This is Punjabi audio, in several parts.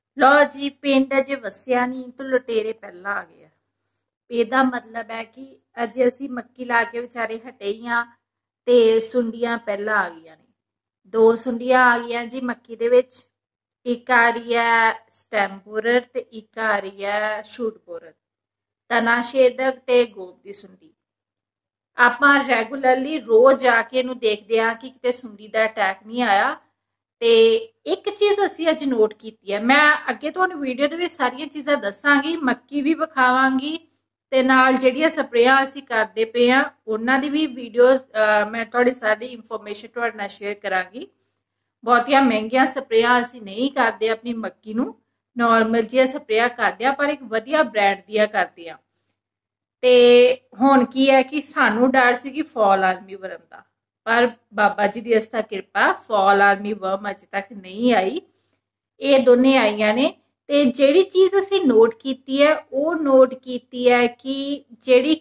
लो जी पिंड अजे वसिया नहीं तो लुटेरे पहला आ गया। ਇਹਦਾ ਮਤਲਬ ਹੈ ਕਿ ਅਜੇ ਅਸੀਂ ਮੱਕੀ ਲਾ ਕੇ ਵਿਚਾਰੇ ਹਟੇ ਹੀ ਆ ਤੇ ਸੁੰਡੀਆਂ ਪਹਿਲਾਂ ਆ ਗਈਆਂ ਨੇ। ਦੋ ਸੁੰਡੀਆਂ ਆ ਗਈਆਂ ਜੀ ਮੱਕੀ ਦੇ ਵਿੱਚ। ਇੱਕ ਆ ਰਹੀ ਹੈ ਸਟੈਮ ਬੋਰਰ ਤੇ ਇੱਕ ਆ ਰਹੀ ਹੈ ਸ਼ੂਟ ਬੋਰਰ। ਤਨਾ ਛੇਦਕ ਤੇ ਗੋਦ ਦੀ ਸੁੰਡੀ। ਆਪਾਂ ਰੈਗੂਲਰਲੀ ਰੋਜ਼ ਜਾ ਕੇ ਇਹਨੂੰ ਦੇਖਦੇ ਹਾਂ ਕਿ ਕਿਤੇ ਸੁੰਡੀ ਦਾ ਅਟੈਕ ਨਹੀਂ ਆਇਆ। ਤੇ ਇੱਕ ਚੀਜ਼ ਅਸੀਂ ਅੱਜ ਨੋਟ ਕੀਤੀ ਹੈ, ਮੈਂ ਅੱਗੇ ਤੁਹਾਨੂੰ ਵੀਡੀਓ ਦੇ ਵਿੱਚ ਸਾਰੀਆਂ ਚੀਜ਼ਾਂ ਦੱਸਾਂਗੀ, ਮੱਕੀ ਵੀ ਵਿਖਾਵਾਂਗੀ ਤੇ ਨਾਲ ਜਿਹੜੀਆਂ ਸਪਰੇਆਂ ਅਸੀਂ ਕਰਦੇ ਪਏ ਆ ਉਹਨਾਂ ਦੀ ਵੀ ਵੀਡੀਓਜ਼ ਮੈਂ ਤੁਹਾਡੀ ਸਾਰੀ ਇਨਫੋਰਮੇਸ਼ਨ ਤੁਹਾਡੇ ਨਾਲ ਸ਼ੇਅਰ ਕਰਾਂਗੀ। ਬਹੁਤੀਆਂ ਮਹਿੰਗੀਆਂ ਸਪਰੇਆਂ ਅਸੀਂ ਨਹੀਂ ਕਰਦੇ ਆਪਣੀ ਮੱਕੀ ਨੂੰ, ਨਾਰਮਲ ਜਿਹੀਆਂ ਸਪਰੇਆਂ ਕਰਦੇ ਆ ਪਰ ਇੱਕ ਵਧੀਆ ਬ੍ਰਾਂਡ ਦੀਆਂ ਕਰਦੇ ਆ। ਤੇ ਹੁਣ ਕੀ ਹੈ ਕਿ ਸਾਨੂੰ ਡਰ ਸੀ ਕਿ ਫਾਲ ਆਰਮੀ ਵਰਮ ਦਾ, ਪਰ ਬਾਬਾ ਜੀ ਦੀ ਅਸਤਾ ਕਿਰਪਾ ਫਾਲ ਆਰਮੀ ਵਰਮ ਅਜੇ ਤੱਕ ਨਹੀਂ ਆਈ। ਇਹ ਦੋਨੇ ਆਈਆਂ ਨੇ। ਤੇ ਜਿਹੜੀ ਚੀਜ਼ ਅਸੀਂ ਨੋਟ ਕੀਤੀ ਹੈ ਉਹ ਨੋਟ ਕੀਤੀ ਹੈ ਕਿ ਜਿਹੜੀ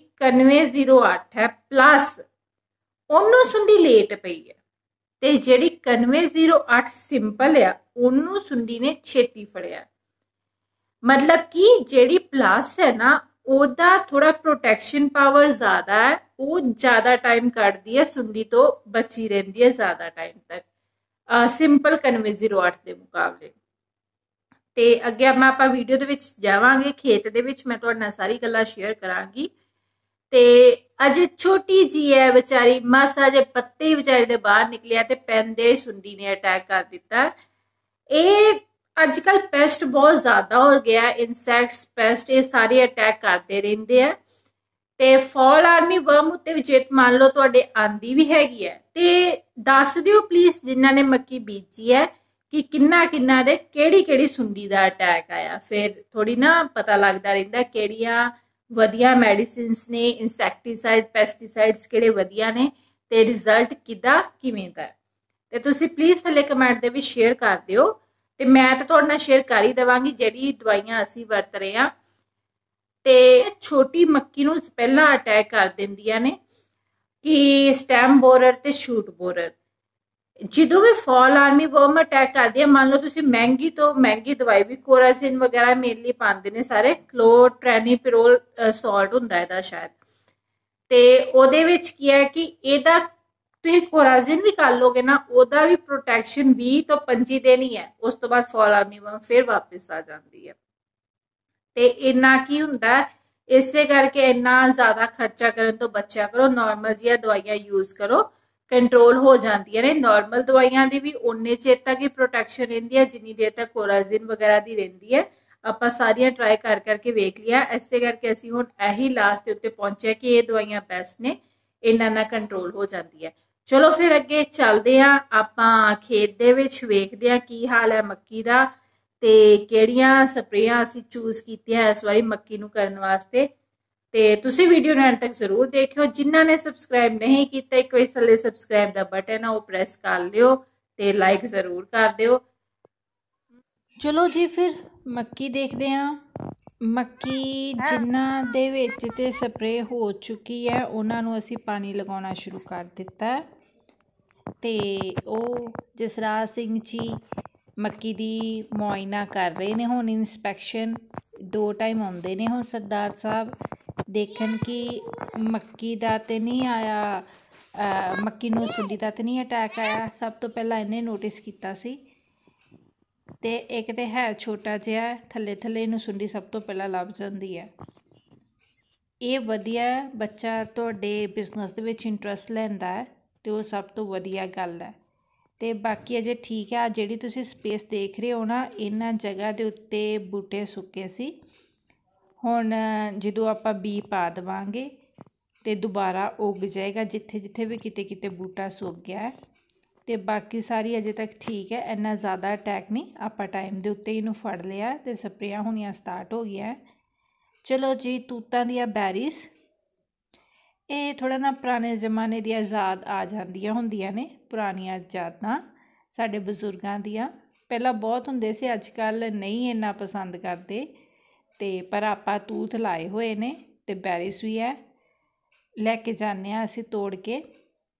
9108 ਹੈ ਪਲੱਸ ਉਹਨੂੰ ਸੁੰਡੀ ਲੇਟ ਪਈ ਹੈ ਤੇ ਜਿਹੜੀ 9108 ਸਿੰਪਲ ਆ ਉਹਨੂੰ ਸੁੰਡੀ ਨੇ ਛੇਤੀ ਫੜਿਆ। ਮਤਲਬ ਕਿ ਜਿਹੜੀ ਪਲੱਸ ਹੈ ਨਾ ਉਹਦਾ ਥੋੜਾ ਪ੍ਰੋਟੈਕਸ਼ਨ ਪਾਵਰ ਜ਼ਿਆਦਾ ਹੈ, ਉਹ ਜ਼ਿਆਦਾ ਟਾਈਮ ਕੱਢਦੀ ਹੈ, ਸੁੰਡੀ ਤੋਂ ਬਚੀ ਰਹਿੰਦੀ ਹੈ ਜ਼ਿਆਦਾ ਟਾਈਮ ਤੱਕ ਸਿੰਪਲ 9108 ਦੇ ਮੁਕਾਬਲੇ। ਤੇ ਅੱਗੇ ਆਪਾਂ ਵੀਡੀਓ ਦੇ ਵਿੱਚ ਜਾਵਾਂਗੇ, ਖੇਤ ਦੇ ਵਿੱਚ ਮੈਂ ਤੁਹਾਡੇ ਨਾਲ ਸਾਰੀ ਗੱਲਾਂ ਸ਼ੇਅਰ ਕਰਾਂਗੀ। ਤੇ ਅਜੇ ਛੋਟੀ ਜੀ ਹੈ ਵਿਚਾਰੀ, ਮਾਸਾ ਜੇ ਪੱਤੇ ਵਿਚਾਰੀ ਦੇ ਬਾਹਰ ਨਿਕਲਿਆ ਤੇ ਪੈਂਦੇ ਸੁੰਡੀ ਨੇ ਅਟੈਕ ਕਰ ਦਿੱਤਾ। ਇਹ ਅੱਜ ਕੱਲ ਪੈਸਟ ਬਹੁਤ ਜ਼ਿਆਦਾ ਹੋ ਗਿਆ, ਇਨਸੈਕਟਸ ਪੈਸਟ ਇਹ ਸਾਰੇ ਅਟੈਕ ਕਰਦੇ ਰਹਿੰਦੇ ਆ। ਤੇ ਫਾਲ ਆਰਮੀ ਵਰਮ ਉੱਤੇ ਵੀ ਜੇ ਮੰਨ ਲਓ ਤੁਹਾਡੇ ਆਂਦੀ ਵੀ ਹੈਗੀ ਹੈ ਤੇ ਦੱਸ ਦਿਓ ਪਲੀਜ਼ ਜਿਨ੍ਹਾਂ ਨੇ ਮੱਕੀ ਬੀਜੀ ਹੈ ਕਿ ਕਿੰਨਾ ਦੇ ਕਿਹੜੀ ਸੁੰਡੀ ਦਾ ਅਟੈਕ ਆਇਆ। ਫਿਰ ਥੋੜੀ ਨਾ ਪਤਾ ਲੱਗਦਾ ਰਹਿੰਦਾ ਕਿਹੜੀਆਂ ਵਧੀਆ ਮੈਡੀਸਿਨਸ ਨੇ, ਇਨਸੈਕਟੀਸਾਈਡ ਪੈਸਟੀਸਾਈਡਸ ਕਿਹੜੇ ਵਧੀਆ ਨੇ ਤੇ ਰਿਜ਼ਲਟ ਕਿਵੇਂ ਦਾ। ਤੇ ਤੁਸੀਂ ਪਲੀਜ਼ ਥੱਲੇ ਕਮੈਂਟ ਦੇ ਵਿੱਚ ਸ਼ੇਅਰ ਕਰ ਦਿਓ ਤੇ ਮੈਂ ਤਾਂ ਤੁਹਾਡੇ ਨਾਲ ਸ਼ੇਅਰ ਕਰ ਹੀ ਦੇਵਾਂਗੀ ਜਿਹੜੀ ਦਵਾਈਆਂ ਅਸੀਂ ਵਰਤ ਰਹੇ ਹਾਂ। ਤੇ ਛੋਟੀ ਮੱਕੀ ਨੂੰ ਪਹਿਲਾਂ ਅਟੈਕ ਕਰ ਦਿੰਦੀਆਂ ਨੇ ਕਿ ਸਟੈਮ ਬੋਰਰ ਤੇ ਸ਼ੂਟ ਬੋਰਰ। ਜਦੋਂ ਵੀ ਫਾਲ ਆਰਮੀ ਵਰਮ ਅਟੈਕ ਕਰਦੀ ਹੈ, ਮੰਨ ਲਓ ਤੁਸੀਂ ਮਹਿੰਗੀ ਤੋਂ ਮਹਿੰਗੀ ਦਵਾਈ ਵੀ ਕੋਰਾਸਿਨ ਵਗੈਰਾ ਮੇਨਲੀ ਪਾਉਂਦੇ ਨੇ ਸਾਰੇ, ਕਲੋਟ੍ਰੈਨੀਪਿਰੋਲ ਸਾਲਟ ਹੁੰਦਾ ਇਹਦਾ ਸ਼ਾਇਦ। ਤੇ ਉਹਦੇ ਵਿੱਚ ਕੀ ਹੈ ਕਿ ਇਹਦਾ ਤੁਸੀਂ ਕੋਰਾਸਿਨ ਵੀ ਕਰ ਲੋਗੇ ਨਾ ਉਹਦਾ ਵੀ ਪ੍ਰੋਟੈਕਸ਼ਨ 20 ਤੋਂ 25 ਦਿਨ ਹੀ ਹੈ, ਉਸ ਤੋਂ ਬਾਅਦ ਫਾਲ ਆਰਮੀ ਵਰਮ ਫਿਰ ਵਾਪਸ ਆ ਜਾਂਦੀ ਹੈ। ਤੇ ਇੰਨਾ ਕੀ ਹੁੰਦਾ, ਇਸੇ ਕਰਕੇ ਇੰਨਾ ਜ਼ਿਆਦਾ ਖਰਚਾ ਕਰਨ ਤੋਂ ਬਚਿਆ ਕਰੋ, ਨਾਰਮਲ ਜਿਹੀਆਂ ਦਵਾਈਆਂ ਯੂਜ਼ ਕਰੋ, ਕੰਟਰੋਲ ਹੋ ਜਾਂਦੀਆਂ ਨੇ। ਨਾਰਮਲ ਦਵਾਈਆਂ ਦੀ ਵੀ ਉਨੇ ਚਿਰ ਤੱਕ ਹੀ ਪ੍ਰੋਟੈਕਸ਼ਨ ਰਹਿੰਦੀ ਹੈ ਜਿੰਨੀ ਦੇਰ ਤੱਕ ਕੋਰਾਸਿਨ ਵਗੈਰਾ ਦੀ ਰਹਿੰਦੀ ਹੈ। ਆਪਾਂ ਸਾਰੀਆਂ ਟਰਾਈ ਕਰਕੇ ਵੇਖ ਲਿਆ, ਇਸੇ ਕਰਕੇ ਅਸੀਂ ਹੁਣ ਇਹੀ ਲਾਸਟ ਦੇ ਉੱਤੇ ਪਹੁੰਚਿਆ ਕਿ ਇਹ ਦਵਾਈਆਂ ਬੈਸਟ ਨੇ, ਇਹਨਾਂ ਨਾਲ ਕੰਟਰੋਲ ਹੋ ਜਾਂਦੀ ਹੈ। ਚਲੋ ਫਿਰ ਅੱਗੇ ਚੱਲਦੇ ਹਾਂ, ਆਪਾਂ ਖੇਤ ਦੇ ਵਿੱਚ ਵੇਖਦੇ ਹਾਂ ਕੀ ਹਾਲ ਹੈ ਮੱਕੀ ਦਾ ਤੇ ਕਿਹੜੀਆਂ ਸਪਰੇਆਂ ਅਸੀਂ ਚੂਜ਼ ਕੀਤੀਆਂ ਇਸ ਵਾਰੀ ਮੱਕੀ ਨੂੰ ਕਰਨ ਵਾਸਤੇ। ਤੇ ਤੁਸੀਂ ਵੀਡੀਓ ਨੂੰ ਅੰਤ ਤੱਕ ਜ਼ਰੂਰ ਦੇਖਿਓ। ਜਿਨ੍ਹਾਂ ਨੇ ਸਬਸਕ੍ਰਾਈਬ ਨਹੀਂ ਕੀਤਾ ਇੱਕ ਵਾਰੀ ਥੱਲੇ ਸਬਸਕ੍ਰਾਈਬ ਦਾ ਬਟਨ ਆ ਉਹ ਪ੍ਰੈਸ ਕਰ ਲਿਓ ਤੇ ਲਾਈਕ ਜ਼ਰੂਰ ਕਰ ਦਿਓ। ਚਲੋ ਜੀ ਫਿਰ ਮੱਕੀ ਦੇਖਦੇ ਹਾਂ। ਮੱਕੀ ਜਿਨ੍ਹਾਂ ਦੇ ਵਿੱਚ ਤੇ ਸਪਰੇ ਹੋ ਚੁੱਕੀ ਹੈ ਉਹਨਾਂ ਨੂੰ ਅਸੀਂ ਪਾਣੀ ਲਗਾਉਣਾ ਸ਼ੁਰੂ ਕਰ ਦਿੱਤਾ ਤੇ ਉਹ ਜਸਰਾਜ ਸਿੰਘ ਜੀ ਮੱਕੀ ਦੀ ਮੁਆਇਨਾ ਕਰ ਰਹੇ ਨੇ ਹੁਣ, ਇਨਸਪੈਕਸ਼ਨ 2 ਟਾਈਮ ਆਉਂਦੇ ਨੇ ਹੁਣ ਸਰਦਾਰ ਸਾਹਿਬ ਦੇਖਣ ਕਿ ਮੱਕੀ ਦਾ ਤੇ ਨਹੀਂ ਆਇਆ, ਮੱਕੀ ਨੂੰ ਸੁੰਡੀ ਦਾ ਤੇ ਨਹੀਂ ਅਟੈਕ ਆਇਆ। ਸਭ ਤੋਂ ਪਹਿਲਾਂ ਇਹਨੇ ਨੋਟਿਸ ਕੀਤਾ ਸੀ ਤੇ ਇੱਕ ਤੇ ਹੈ ਛੋਟਾ ਜਿਹਾ, ਥੱਲੇ ਇਹਨੂੰ ਸੁੰਡੀ ਸਭ ਤੋਂ ਪਹਿਲਾਂ ਲੱਭ ਜਾਂਦੀ ਹੈ। ਇਹ ਵਧੀਆ ਬੱਚਾ ਤੁਹਾਡੇ ਬਿਜ਼ਨਸ ਦੇ ਵਿੱਚ ਇੰਟਰਸਟ ਲੈਂਦਾ ਹੈ ਤੇ ਉਹ ਸਭ ਤੋਂ ਵਧੀਆ ਗੱਲ ਹੈ। ਤੇ ਬਾਕੀ ਅਜੇ ਠੀਕ ਹੈ, ਜਿਹੜੀ ਤੁਸੀਂ ਸਪੇਸ ਦੇਖ ਰਹੇ ਹੋ ਨਾ ਇਹਨਾਂ ਜਗ੍ਹਾ ਦੇ ਉੱਤੇ ਬੂਟੇ ਸੁੱਕੇ ਸੀ, ਹੁਣ ਜਦੋਂ ਆਪਾਂ ਬੀ ਪਾ ਦੇਵਾਂਗੇ ਤੇ ਦੁਬਾਰਾ ਉੱਗ ਜਾਏਗਾ ਜਿੱਥੇ ਵੀ ਕਿਤੇ ਬੂਟਾ ਸੁੱਕ ਗਿਆ ਹੈ। ਤੇ ਬਾਕੀ ਸਾਰੀ ਅਜੇ ਤੱਕ ਠੀਕ ਹੈ, ਇੰਨਾ ਜ਼ਿਆਦਾ ਅਟੈਕ ਨਹੀਂ, ਆਪਾਂ ਟਾਈਮ ਦੇ ਉੱਤੇ ਇਹਨੂੰ ਫੜ ਲਿਆ ਤੇ ਸਪਰੇਆਂ ਹੋਣੀਆਂ ਸਟਾਰਟ ਹੋ ਗਈਆਂ। ਚਲੋ ਜੀ, ਤੂਤਾਂ ਦੀਆਂ ਬੈਰੀਜ਼ ਇਹ ਥੋੜ੍ਹਾ ਨਾ ਪੁਰਾਣੇ ਜ਼ਮਾਨੇ ਦੀਆਂ ਯਾਦ ਆ ਜਾਂਦੀਆਂ ਹੁੰਦੀਆਂ ਨੇ, ਪੁਰਾਣੀਆਂ ਯਾਦਾਂ ਸਾਡੇ ਬਜ਼ੁਰਗਾਂ ਦੀਆਂ। ਪਹਿਲਾਂ ਬਹੁਤ ਹੁੰਦੇ ਸੀ, ਅੱਜ ਕੱਲ੍ਹ ਨਹੀਂ ਇੰਨਾ ਪਸੰਦ ਕਰਦੇ ਤੇ ਪਰ ਆਪਾਂ ਤੂਤ ਲਾਏ ਹੋਏ ਨੇ ਤੇ ਬੈਰੀਜ਼ ਵੀ ਹੈ, ਲੈ ਕੇ ਜਾਂਦੇ ਹਾਂ ਅਸੀਂ ਤੋੜ ਕੇ।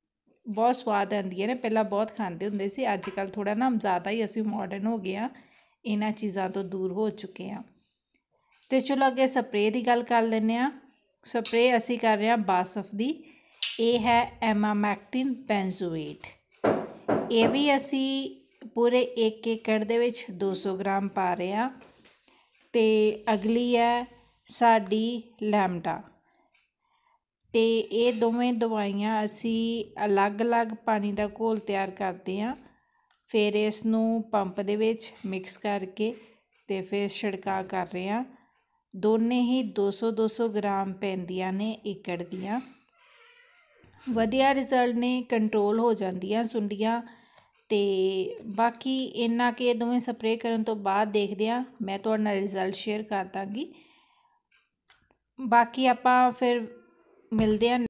ਬਹੁਤ ਸਵਾਦ ਆਉਂਦੀਆਂ ਨੇ, ਪਹਿਲਾਂ ਬਹੁਤ ਖਾਂਦੇ ਹੁੰਦੇ ਸੀ, ਅੱਜ ਕੱਲ੍ਹ ਥੋੜ੍ਹਾ ਨਾ ਜ਼ਿਆਦਾ ਹੀ ਅਸੀਂ ਮਾਡਰਨ ਹੋ ਗਏ ਹਾਂ, ਇਹਨਾਂ ਚੀਜ਼ਾਂ ਤੋਂ ਦੂਰ ਹੋ ਚੁੱਕੇ ਹਾਂ। ਅਤੇ ਚਲੋ ਅੱਗੇ ਸਪਰੇਅ ਦੀ ਗੱਲ ਕਰ ਲੈਂਦੇ ਹਾਂ। ਸਪਰੇਅ ਅਸੀਂ ਕਰ ਰਹੇ ਹਾਂ ਬਾਸਫ ਦੀ। ਇਹ ਹੈ ਐਮਾਮੈਕਟਿਨ ਬੈਂਜ਼ੋਏਟ। ਇਹ ਵੀ ਅਸੀਂ ਪੂਰੇ 1 ਏਕੜ ਦੇ ਵਿੱਚ 200 ਗ੍ਰਾਮ ਪਾ ਰਹੇ ਹਾਂ। ਅਤੇ ਅਗਲੀ ਹੈ ਸਾਡੀ ਲੈਮਡਾ। ਅਤੇ ਇਹ ਦੋਵੇਂ ਦਵਾਈਆਂ ਅਸੀਂ ਅਲੱਗ-ਅਲੱਗ ਪਾਣੀ ਦਾ ਘੋਲ ਤਿਆਰ ਕਰਦੇ ਹਾਂ। ਫਿਰ ਇਸ ਨੂੰ ਪੰਪ ਦੇ ਵਿੱਚ ਮਿਕਸ ਕਰਕੇ ਅਤੇ ਫਿਰ ਛਿੜਕਾਅ ਕਰ ਰਹੇ ਹਾਂ। ਦੋਨੇ ਹੀ 200-200 ਗ੍ਰਾਮ ਪੈਂਦੀਆਂ ਨੇ ਏਕੜ ਦੀਆਂ। ਵਧੀਆ ਰਿਜ਼ਲਟ ਨੇ, ਕੰਟਰੋਲ ਹੋ ਜਾਂਦੀਆਂ ਸੁੰਡੀਆਂ। ਅਤੇ ਬਾਕੀ ਇੰਨਾ ਕਿ ਇਹ ਦੋਵੇਂ ਸਪਰੇਅ ਕਰਨ ਤੋਂ ਬਾਅਦ ਦੇਖਦੇ ਹਾਂ, ਮੈਂ ਤੁਹਾਡੇ ਨਾਲ ਰਿਜ਼ਲਟ ਸ਼ੇਅਰ ਕਰ ਦਾਂਗੀ। ਬਾਕੀ ਆਪਾਂ ਫਿਰ ਮਿਲਦੇ ਹਾਂ